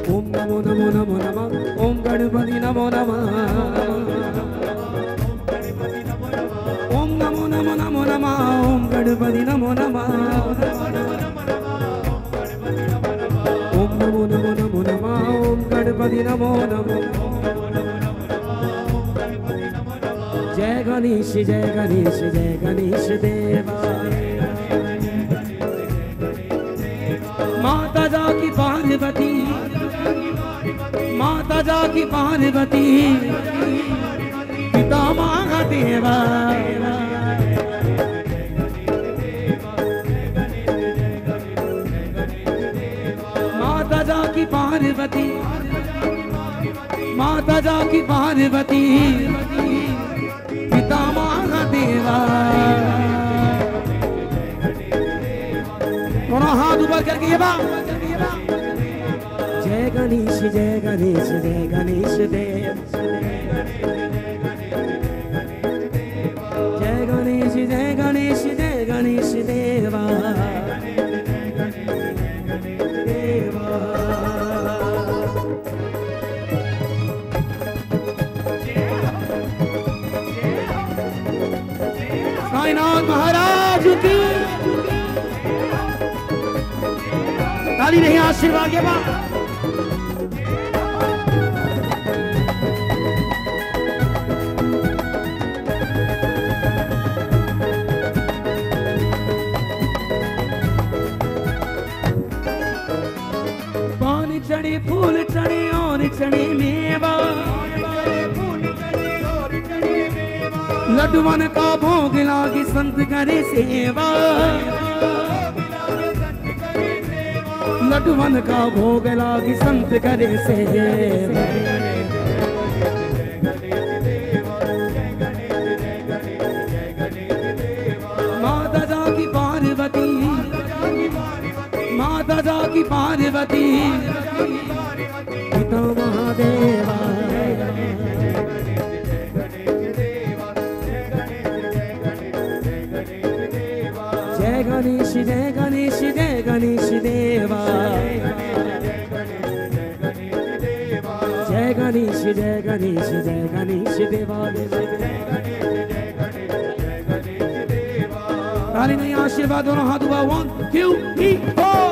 ओम नमो नमो नमो नमः ओम गणपति नमो नमः ओम नमो नमो नमो नमः ओम गणपति नमो नमः ओम नमो नमो नमो नमः ओम गणपति नमो नमः जय गणेश जय गणेश जय गणेश देवा माता जाकी पार्वती माता जाकी पार्वती पिता महादेवा माता जाकी पार्वती माता जाकी पार्वती पिता महादेवा दोनों हाथ ऊपर करके ये बात जय गणेश जय गणेश जय गणेश देव जय गणेश जय गणेश जय गणेश देवा साईनाथ महाराज की ताली नहीं आशीर्वाद के बाद पानी चढ़े फूल चढ़े और चढ़े मेवा लड्डूवन का भोग लागे संत करे सेवा लड्डूवन का भोग लागे संत करे सेवा माता जाकी पार्वती माता जाकी पार्वती पिता महादेवा जय गणेश जय गणेश जय गणेश देवा जय गणेश जय गणेश जय गणेश देवा ताली नहीं आशीर्वाद दोनों हाथ उठा 1 2 3 4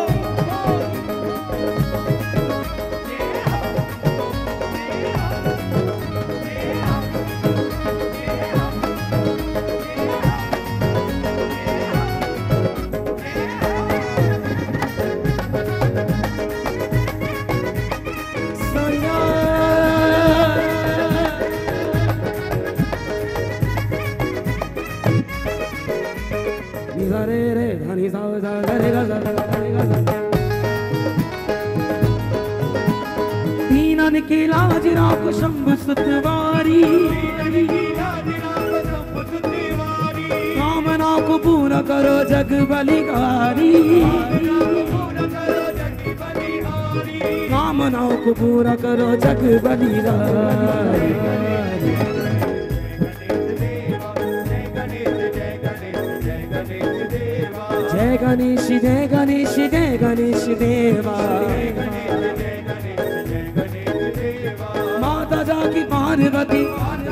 दीनन की लाज राख शंभ सुतवारी कामना को पूरा करो जग बलिहारी कामनाओं को पूरा करो जग बलिहारी जय गणेश जय गणेश जय गणेश देवा माता जाकी पार्वती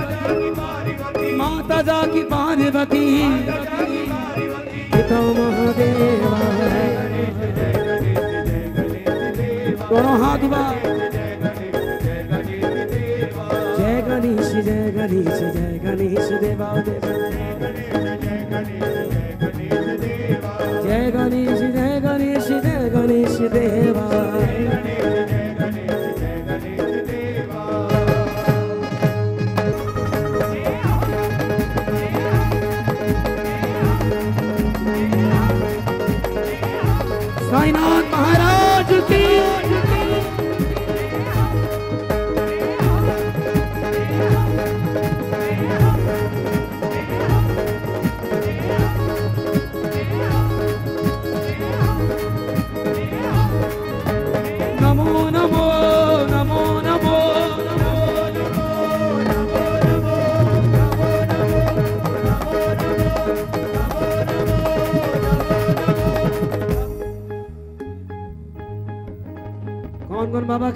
माता जाकी पार्वती पिता महादेवा दोनों हाथ उठा जय गणेश जय गणेश जय गणेश देवा जय गणेश जय गणेश जय गणेश देवा साईनाथ महाराज की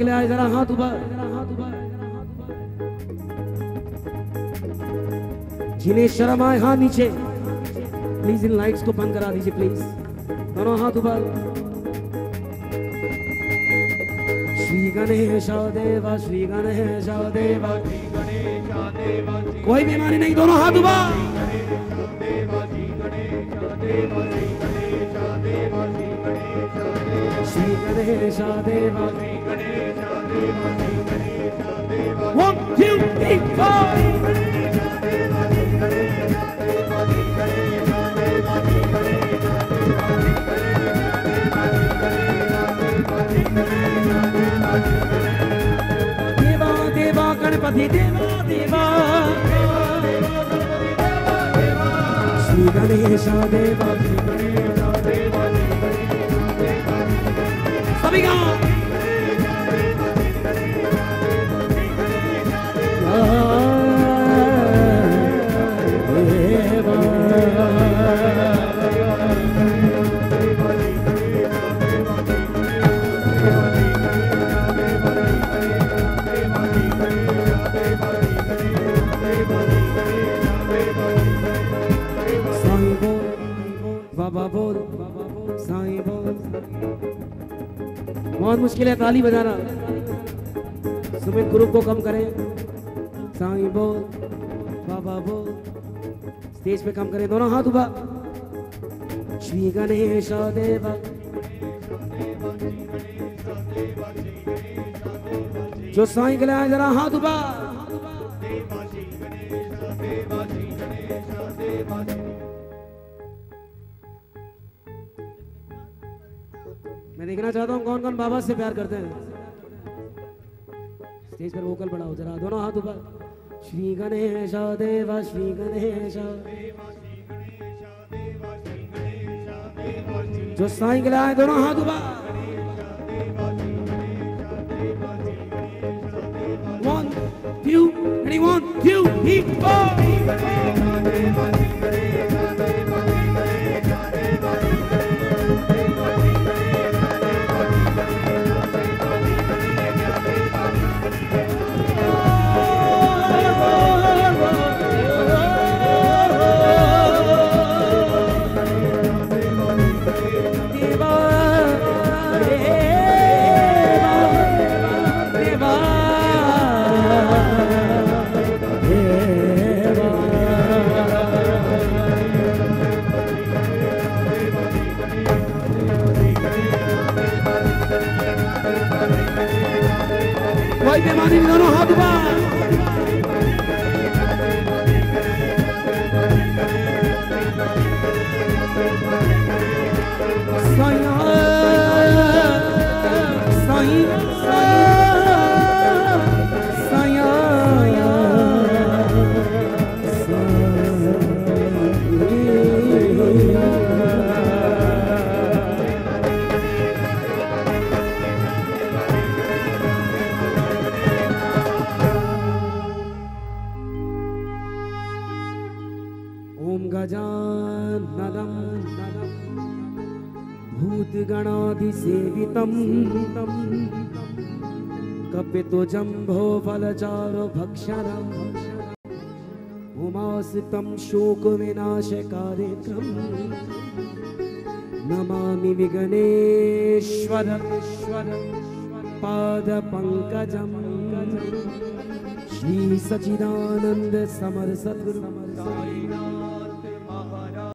के लिए आए जरा हाथ ऊपर। जिन्हें शर्म आए हाथ नीचे। प्लीज इन लाइट्स को बंद करा दीजिए प्लीज। दोनों हाथ ऊपर। श्री गणेश देवा श्री गणेश देवा। कोई बीमारी नहीं, दोनों हाथ ऊपर। श्री गणेश देवा। 1 2 3 4। देवा देवा गणपति देवा देवा। श्री गणेश देवा सभी का बाबा बोल साईं बोल। बहुत मुश्किल है ताली बजाना। सुमित ग्रुप को कम करें। साईं बोल बाबा बोल। स्टेज पे कम करें, दोनों हाथ ऊपर। श्री गणेश देवा। जो साईं के लिए आए जरा हाथ ऊपर। मैं देखना चाहता हूँ कौन कौन बाबा से प्यार करते हैं। स्टेज पर वोकल बढ़ाओ जरा, दोनों हाथ ऊपर। श्री गणेश देवा श्री गणेश। जो साईं के लिए आए दोनों हाथ ऊपर। 1 2 ready 1 2 3 4। कोई बीमारी नहीं, दोनों हाथ ऊपर। साईं साईं ओम गजाननं भूतगणाधिसेवितं कपितजम्भो फलचारो भक्षणम् उमासितं शोकविनाशकारिकम् नमामि विघ्नेश्वर पादपङ्कजम् श्री सच्चिदानंद समर सद्गुरु